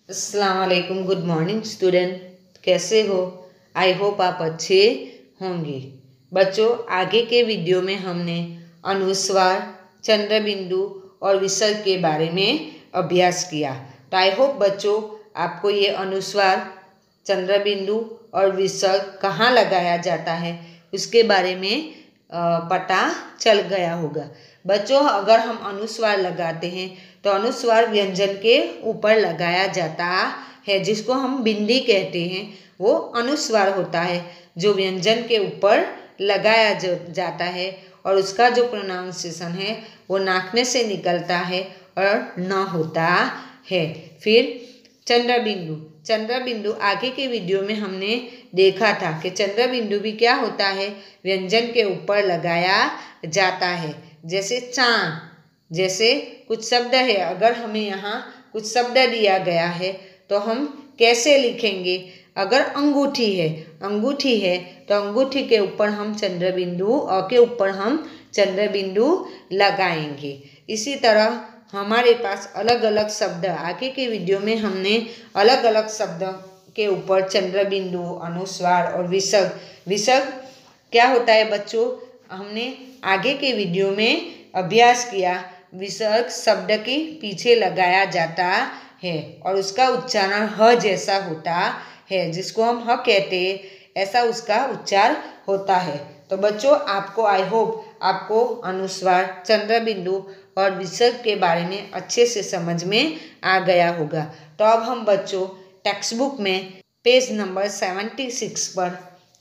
अस्सलाम वालेकुम। Good morning student, कैसे हो? आई होप आप अच्छे होंगे। बच्चों, आगे के वीडियो में हमने अनुस्वार, चंद्र बिंदु और विसर्ग के बारे में अभ्यास किया। तो आई होप बच्चों आपको ये अनुस्वार, चंद्र बिंदु और विसर्ग कहाँ लगाया जाता है उसके बारे में पता चल गया होगा। बच्चों, अगर हम अनुस्वार लगाते हैं तो अनुस्वार व्यंजन के ऊपर लगाया जाता है, जिसको हम बिंदी कहते हैं, वो अनुस्वार होता है जो व्यंजन के ऊपर लगाया जाता है और उसका जो प्रोनाउंसिएशन है वो नाकने से निकलता है और न होता है। फिर चंद्र बिंदु, चंद्र बिंदु आगे के वीडियो में हमने देखा था कि चंद्र बिंदु भी क्या होता है, व्यंजन के ऊपर लगाया जाता है। जैसे चांद, जैसे कुछ शब्द है, अगर हमें यहाँ कुछ शब्द दिया गया है तो हम कैसे लिखेंगे? अगर अंगूठी है, अंगूठी है तो अंगूठी के ऊपर हम चंद्र बिंदु और के ऊपर हम चंद्र बिंदु लगाएंगे। इसी तरह हमारे पास अलग अलग शब्द, आगे के वीडियो में हमने अलग अलग शब्द के ऊपर चंद्र बिंदु, अनुस्वार और विसर्ग, विसर्ग क्या होता है बच्चों, हमने आगे के वीडियो में अभ्यास किया। विसर्ग शब्द के पीछे लगाया जाता है और उसका उच्चारण ह जैसा होता है, जिसको हम ह कहते हैं, ऐसा उसका उच्चार होता है। तो बच्चों, आपको आई होप आपको अनुस्वार, चंद्र बिंदु और विसर्ग के बारे में अच्छे से समझ में आ गया होगा। तो अब हम बच्चों टेक्स्ट बुक में पेज नंबर 76 पर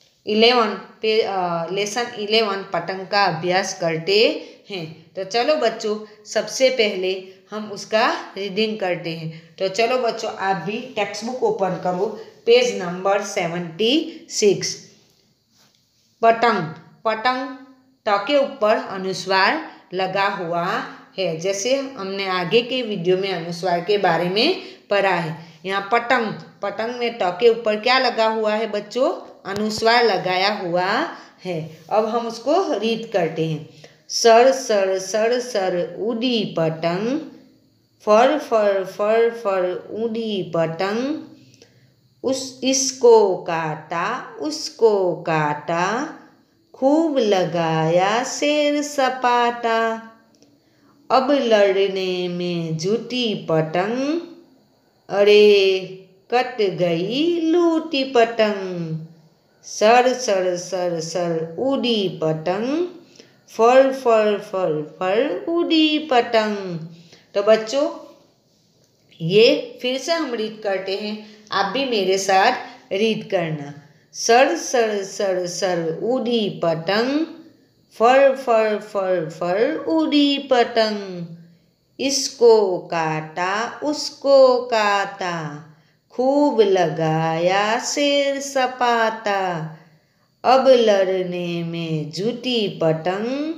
लेसन 11 पतंग का अभ्यास करते हैं। तो चलो बच्चों, सबसे पहले हम उसका रीडिंग करते हैं। तो चलो बच्चों, आप भी टेक्स्ट बुक ओपन करो, पेज नंबर 76। पतंग, पतंग ट के ऊपर अनुस्वार लगा हुआ है, जैसे हमने आगे के वीडियो में अनुस्वार के बारे में पढ़ा है। यहाँ पतंग, पतंग में ट के ऊपर क्या लगा हुआ है बच्चों? अनुस्वार लगाया हुआ है। अब हम उसको रीड करते हैं। सर सर सर सर उड़ी पतंग, फर फर फर फर उड़ी पतंग, इसको काटा उसको काटा, खूब लगाया शेर सपाटा, अब लड़ने में जुटी पतंग, अरे कट गई लूटी पतंग। सर सर सर सर उड़ी पतंग, फर फर फर फर उड़ी पतंग। तो बच्चों, ये फिर से हम रीड करते हैं, आप भी मेरे साथ रीड करना। सर सर सर सर उड़ी पतंग, फर फर फर फर उड़ी पतंग, इसको काटा उसको काटा, खूब लगाया शेर सपाटा, अब लड़ने में जुटी पतंग,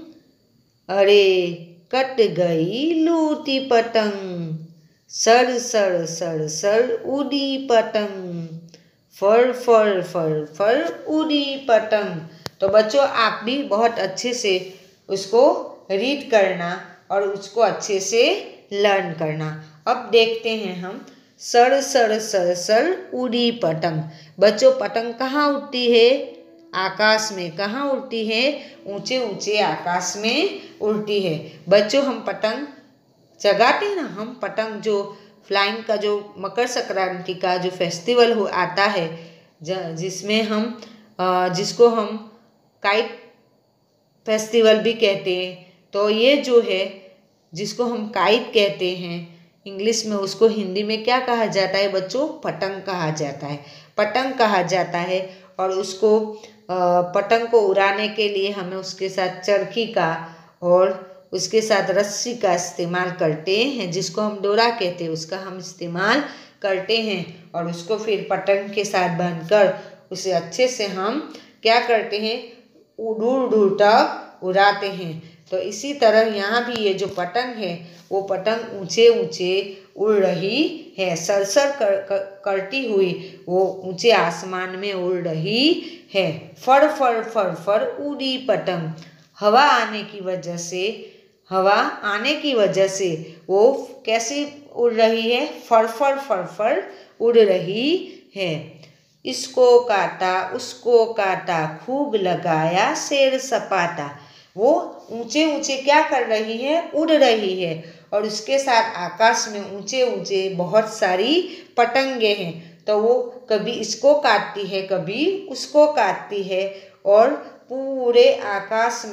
अरे कट गई लूटी पतंग। सर सर सर सर उड़ी पतंग, फर फर फर फर उड़ी पतंग। तो बच्चों, आप भी बहुत अच्छे से उसको रीड करना और उसको अच्छे से लर्न करना। अब देखते हैं हम सर सर सर सर उड़ी पतंग। बच्चों, पतंग कहाँ उड़ती है? आकाश में। कहाँ उड़ती है? ऊंचे ऊंचे आकाश में उड़ती है। बच्चों, हम पतंग जगाते हैं ना, हम पतंग जो फ्लाइंग का, जो मकर संक्रांति का जो फेस्टिवल आता है, जिसमें हम जिसको हम काइट फेस्टिवल भी कहते हैं, तो ये जो है जिसको हम काइट कहते हैं इंग्लिश में, उसको हिंदी में क्या कहा जाता है बच्चों? पतंग कहा जाता है। पतंग कहा जाता है और उसको पतंग को उड़ाने के लिए हमें उसके साथ चरखी का और उसके साथ रस्सी का इस्तेमाल करते हैं, जिसको हम डोरा कहते हैं, उसका हम इस्तेमाल करते हैं और उसको फिर पतंग के साथ बांधकर उसे अच्छे से हम क्या करते हैं? दूर दूर तक उड़ाते हैं। तो इसी तरह यहाँ भी ये जो पतंग है वो पतंग ऊंचे ऊंचे उड़ रही है, सरसर करती हुई वो ऊंचे आसमान में उड़ रही है। फर फर फर फर उड़ी पतंग, हवा आने की वजह से वो कैसी उड़ रही है? फर फर फर फर उड़ रही है। इसको काटा उसको काटा खूब लगाया शेर सपाटा। वो ऊंचे ऊंचे क्या कर रही है? उड़ रही है। और उसके साथ आकाश में ऊंचे ऊंचे बहुत सारी पतंगे हैं। तो वो कभी इसको काटती है, कभी उसको काटती है, और पूरे आकाश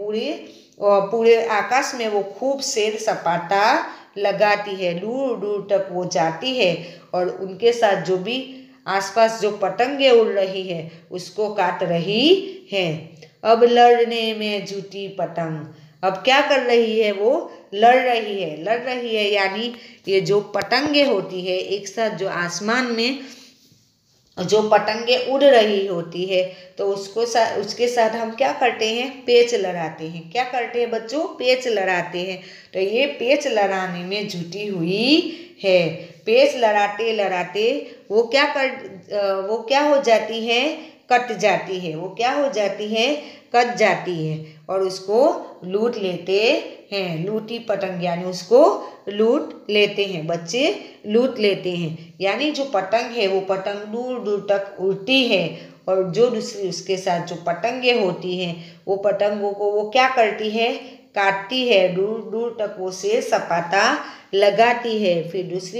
में वो खूब शेर सपाटा लगाती है। दूर दूर तक वो जाती है और उनके साथ जो भी आसपास जो पतंगे उड़ रही है उसको काट रही है। अब लड़ने में जुटी पतंग। अब क्या कर रही है? वो लड़ रही है यानी ये जो पतंगे होती है एक साथ, जो आसमान में जो पतंगे उड़ रही होती है, तो उसके साथ हम क्या करते हैं? पेच लड़ाते हैं। क्या करते हैं बच्चों? पेच लड़ाते हैं। तो ये पेच लड़ाने में जुटी हुई है। पेच लड़ाते लड़ाते वो क्या हो जाती है? कट जाती है। वो क्या हो जाती है? कट जाती है और उसको लूट लेते हैं। लूटी पतंग यानी उसको लूट लेते हैं, बच्चे लूट लेते हैं। यानी जो पतंग है वो पतंग दूर दूर तक उड़ती है और जो दूसरी उसके साथ जो पतंगे होती हैं वो पतंगों को वो क्या करती है? काटती है। दूर दूर तक वो शेर सपाटा लगाती है। फिर दूसरी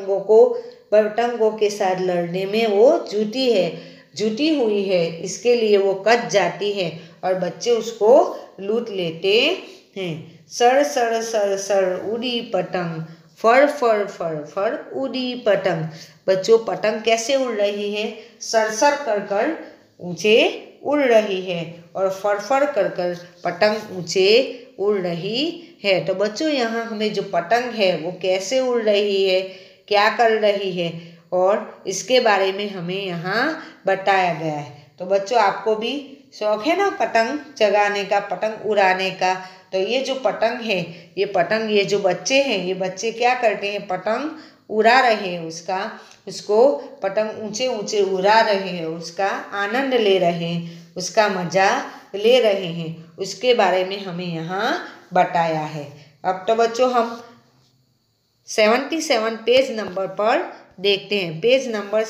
पतंगों के साथ लड़ने में वो जुटी हुई है, इसके लिए वो कट जाती है और बच्चे उसको लूट लेते हैं। सर सर सर सर उड़ी पतंग, फर फर फर फर उड़ी पतंग। बच्चों पतंग कैसे उड़ रही है? सर सर कर कर ऊंचे उड़ रही है और फर फर कर कर पतंग ऊंचे उड़ रही है। तो बच्चों यहाँ हमें जो पतंग है वो कैसे उड़ रही है, क्या कर रही है, और इसके बारे में हमें यहाँ बताया गया है। तो बच्चों आपको भी शौक है ना पतंग चगाने का, पतंग उड़ाने का? तो ये जो पतंग है, ये जो बच्चे हैं, ये बच्चे क्या करते हैं? पतंग उड़ा रहे हैं। उसको पतंग ऊंचे ऊंचे उड़ा रहे हैं, उसका आनंद ले रहे हैं, उसका मजा ले रहे हैं। उसके बारे में हमें यहाँ बताया है। अब तो बच्चों हम 77 पेज नंबर पर देखते हैं। पेज नंबर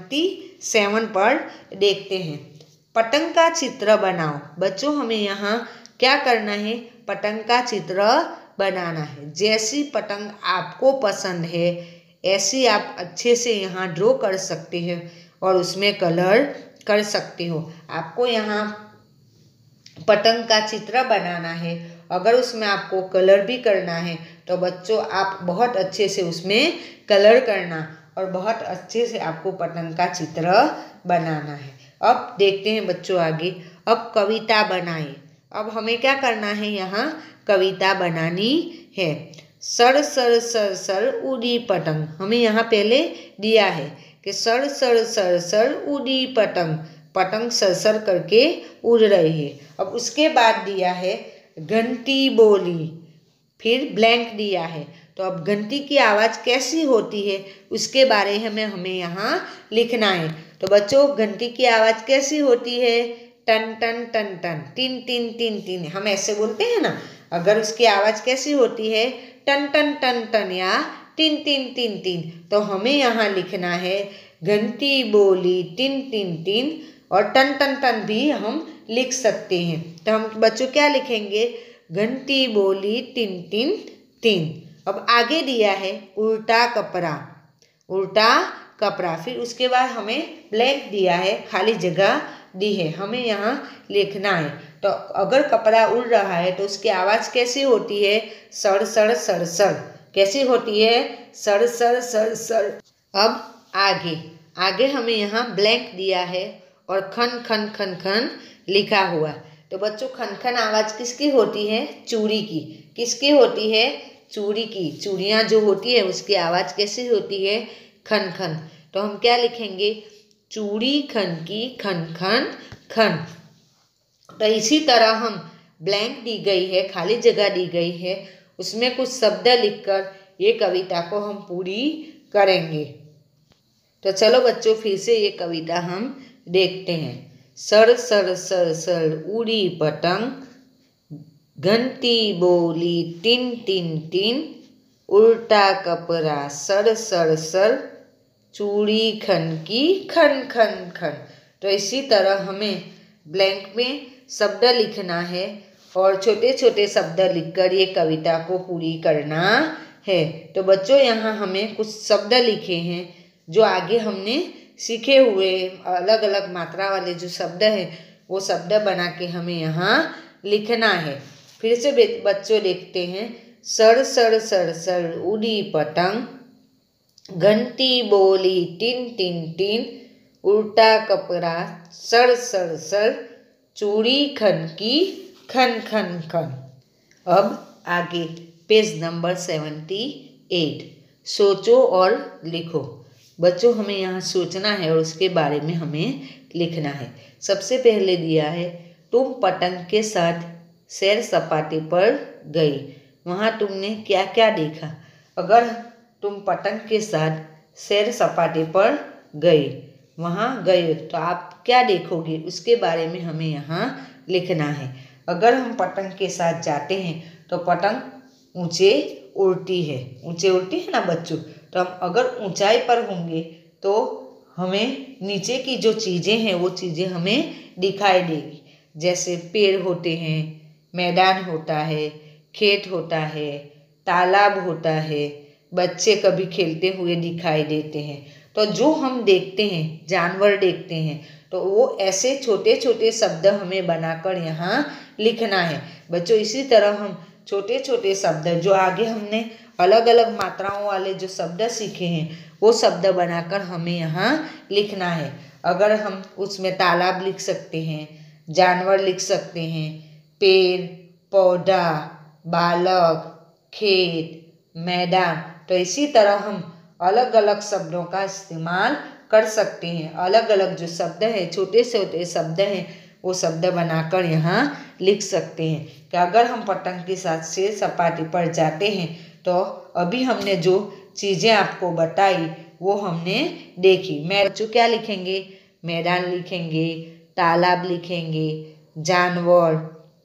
77 पर देखते हैं। पतंग का चित्र बनाओ। बच्चों हमें यहाँ क्या करना है? पतंग का चित्र बनाना है। जैसी पतंग आपको पसंद है ऐसी आप अच्छे से यहाँ ड्रॉ कर सकते हैं और उसमें कलर कर सकते हो। आपको यहाँ पतंग का चित्र बनाना है, अगर उसमें आपको कलर भी करना है तो बच्चों आप बहुत अच्छे से उसमें कलर करना और बहुत अच्छे से आपको पतंग का चित्र बनाना है। अब देखते हैं बच्चों आगे। अब कविता बनाएं। अब हमें क्या करना है? यहाँ कविता बनानी है। सर सर सर सर उड़ी पतंग। हमें यहाँ पहले दिया है कि सर सर सर सर उड़ी पतंग, पतंग सर सर करके उड़ रही है। अब उसके बाद दिया है घंटी बोली, फिर ब्लैंक दिया है। तो अब घंटी की आवाज़ कैसी होती है उसके बारे में हमें यहाँ लिखना है। तो बच्चों घंटी की आवाज़ कैसी होती है? टन टन टन टन, टिन टिन टिन टिन, हम ऐसे बोलते हैं ना। अगर उसकी आवाज़ कैसी होती है? टन टन टन टन या टिन टिन टिन टिन। तो हमें यहाँ लिखना है घंटी बोली टिन टिन टिन, और टन टन टन भी हम लिख सकते हैं। तो हम बच्चों क्या लिखेंगे? घंटी बोली टिन टिन टिन। अब आगे दिया है उल्टा कपड़ा, उल्टा कपड़ा। फिर उसके बाद हमें ब्लैंक दिया है, खाली जगह दी है, हमें यहाँ लिखना है। तो अगर कपड़ा उड़ रहा है तो उसकी आवाज़ कैसी होती है? सड़ सड़ सड़ सड़। कैसी होती है? सड़ सड़ सड़ सड़। अब आगे हमें यहाँ ब्लैंक दिया है और खन खन खन खन लिखा हुआ। तो बच्चों खन खन आवाज़ किसकी होती है? चूड़ी की। किसकी होती है? चूड़ी की। चूड़ियाँ जो होती है उसकी आवाज़ कैसी होती है? खन खन। तो हम क्या लिखेंगे? चूड़ी खन की खन खन खन। तो इसी तरह हम ब्लैंक दी गई है, खाली जगह दी गई है, उसमें कुछ शब्द लिखकर ये कविता को हम पूरी करेंगे। तो चलो बच्चों फिर से ये कविता हम देखते हैं। सर सर सर सर उड़ी पतंग, घंटी बोली टिन टिन टिन, उल्टा कपड़ा सर सर सर, चूड़ी खन की खन खन खन। तो इसी तरह हमें ब्लैंक में शब्द लिखना है और छोटे छोटे शब्द लिखकर ये कविता को पूरी करना है। तो बच्चों यहाँ हमें कुछ शब्द लिखे हैं जो आगे हमने सीखे हुए अलग अलग मात्रा वाले जो शब्द हैं वो शब्द बना के हमें यहाँ लिखना है। फिर से बच्चों देखते हैं। सर सर सर सर उड़ी पतंग, घंटी बोली टिन टिन टिन, उल्टा कपड़ा सर सर सर, चूड़ी खन की खन खन खन। अब आगे पेज नंबर 78, सोचो और लिखो। बच्चों हमें यहाँ सोचना है और उसके बारे में हमें लिखना है। सबसे पहले दिया है, तुम पतंग के साथ सैर सपाटे पर गई, वहाँ तुमने क्या क्या देखा। अगर तुम पतंग के साथ सैर सपाटे पर गए, वहाँ गए तो आप क्या देखोगे उसके बारे में हमें यहाँ लिखना है। अगर हम पतंग के साथ जाते हैं तो पतंग ऊंचे उड़ती है ना बच्चों। तो हम अगर ऊंचाई पर होंगे तो हमें नीचे की जो चीज़ें हैं वो चीज़ें हमें दिखाई देगी। जैसे पेड़ होते हैं, मैदान होता है, खेत होता है, तालाब होता है, बच्चे कभी खेलते हुए दिखाई देते हैं। तो जो हम देखते हैं, जानवर देखते हैं, तो वो ऐसे छोटे छोटे शब्द हमें बनाकर यहाँ लिखना है। बच्चों इसी तरह हम छोटे छोटे शब्द जो आगे हमने अलग अलग मात्राओं वाले जो शब्द सीखे हैं वो शब्द बनाकर हमें यहाँ लिखना है। अगर हम उसमें तालाब लिख सकते हैं, जानवर लिख सकते हैं, पेड़ पौधा, बालक, खेत, मैदान, तो इसी तरह हम अलग अलग शब्दों का इस्तेमाल कर सकते हैं। अलग अलग जो शब्द हैं, छोटे छोटे शब्द हैं, वो शब्द बनाकर यहाँ लिख सकते हैं। कि अगर हम पतंग के साथ सैर सपाटे पर जाते हैं तो अभी हमने जो चीज़ें आपको बताई वो हमने देखी। बच्चों क्या लिखेंगे? मैदान लिखेंगे, तालाब लिखेंगे, जानवर,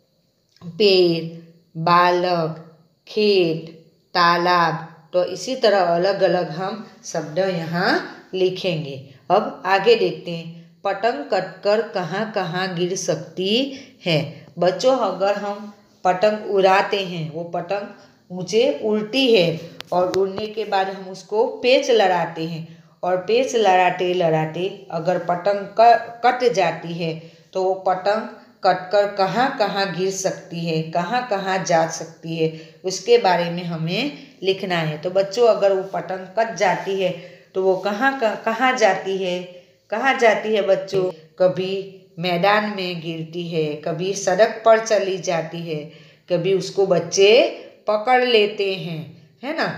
पेड़, बालक, खेत, तालाब, तो इसी तरह अलग अलग हम शब्द यहाँ लिखेंगे। अब आगे देखते हैं। पतंग कटकर कहाँ कहाँ गिर सकती है। बच्चों अगर हम पतंग उड़ाते हैं, वो पतंग ऊंचे उड़ती है और उड़ने के बाद हम उसको पेच लड़ाते हैं और पेच लड़ाते लड़ाते अगर पतंग कट जाती है तो वो पतंग कटकर कहाँ कहाँ गिर सकती है, कहाँ कहाँ जा सकती है, उसके बारे में हमें लिखना है। तो बच्चों अगर वो पतंग कट जाती है तो वो कहाँ जाती है, कहाँ जाती है बच्चों? कभी मैदान में गिरती है, कभी सड़क पर चली जाती है, कभी उसको बच्चे पकड़ लेते हैं, है ना।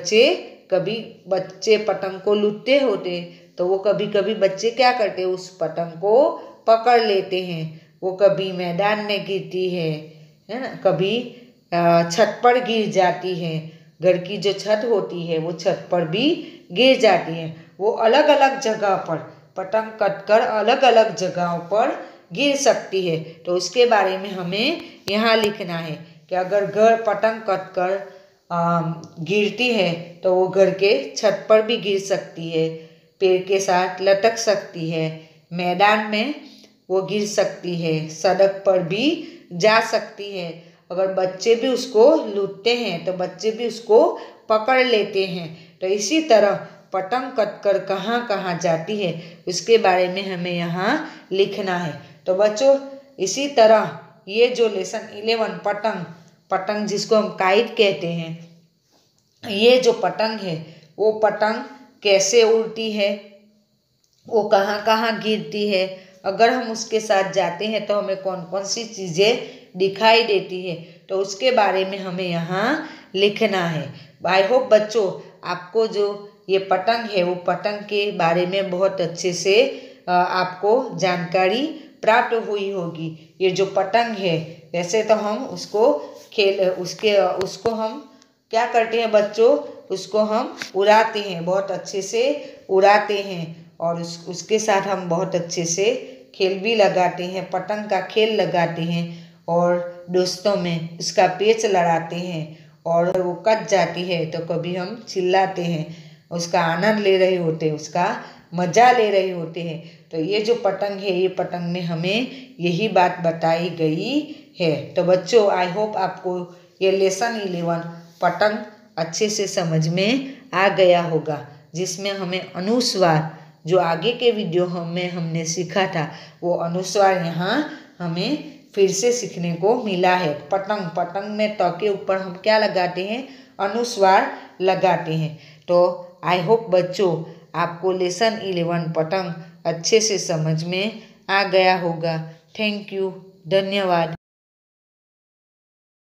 बच्चे पतंग को लूटते होते तो वो कभी कभी बच्चे क्या करते, उस पतंग को पकड़ लेते हैं। वो कभी मैदान में गिरती है ना, कभी छत पर गिर जाती है। घर की जो छत होती है वो छत पर भी गिर जाती है। वो अलग अलग जगह पर पतंग कटकर अलग अलग जगहों पर गिर सकती है। तो उसके बारे में हमें यहाँ लिखना है कि अगर घर पतंग कटकर गिरती है तो वो घर के छत पर भी गिर सकती है, पेड़ के साथ लटक सकती है, मैदान में वो गिर सकती है, सड़क पर भी जा सकती है। अगर बच्चे भी उसको लूटते हैं तो बच्चे भी उसको पकड़ लेते हैं। तो इसी तरह पतंग कटकर कहाँ कहाँ जाती है उसके बारे में हमें यहाँ लिखना है। तो बच्चों इसी तरह ये जो लेसन 11 पतंग जिसको हम काइट कहते हैं, ये जो पतंग है वो पतंग कैसे उड़ती है, वो कहाँ कहाँ गिरती है, अगर हम उसके साथ जाते हैं तो हमें कौन कौन सी चीज़ें दिखाई देती है, तो उसके बारे में हमें यहाँ लिखना है। आई होप बच्चों आपको जो ये पतंग है वो पतंग के बारे में बहुत अच्छे से आपको जानकारी प्राप्त हुई होगी। ये जो पतंग है वैसे तो हम उसको हम क्या करते हैं बच्चों, उसको हम उड़ाते हैं, बहुत अच्छे से उड़ाते हैं और उसके साथ हम बहुत अच्छे से खेल भी लगाते हैं, पतंग का खेल लगाते हैं और दोस्तों में उसका पेच लड़ाते हैं और वो कट जाती है तो कभी हम चिल्लाते हैं, उसका आनंद ले रहे होते हैं, उसका मज़ा ले रहे होते हैं। तो ये जो पतंग है, ये पतंग में हमें यही बात बताई गई है। तो बच्चों, आई होप आपको ये लेसन 11 पतंग अच्छे से समझ में आ गया होगा, जिसमें हमें अनुस्वार, जो आगे के वीडियो में हमने सीखा था, वो अनुस्वार यहाँ हमें फिर से सीखने को मिला है। पतंग, पतंग में त के ऊपर हम क्या लगाते हैं? अनुस्वार लगाते हैं। तो आई होप बच्चों आपको लेसन 11 पतंग अच्छे से समझ में आ गया होगा। थैंक यू, धन्यवाद।